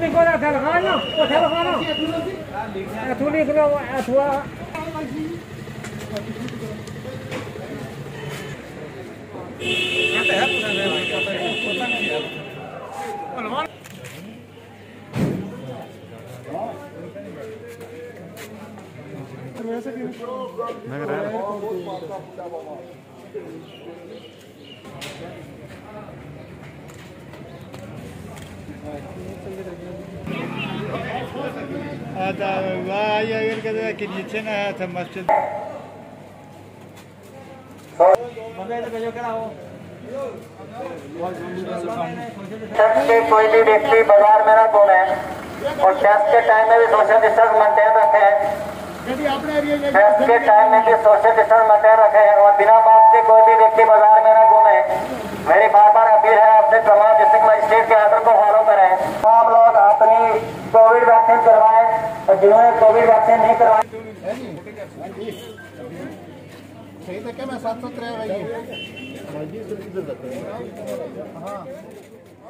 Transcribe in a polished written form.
लिखो ना लगाना वो लगाना तू लिख लो अथवा मस्जिद कोई भी व्यक्ति बाजार में ना घूमे और टेस्ट के टाइम में भी सोशल डिस्टेंस मेंटेन रखे। टेस्ट के टाइम में भी सोशल डिस्टेंस मेंटेन रखे और बिना मास्क के कोई भी व्यक्ति बाजार में ना घूमे। मेरी बार बार अपील है आपसे, तमाम डिस्ट्रिक्ट मजिस्ट्रेट के आर्डर को फॉलो करें। आप लोग अपनी कोविड वैक्सीन करवाएं और जिन्होंने कोविड वैक्सीन नहीं करवाई सही तो क्या मैं 713 हाँ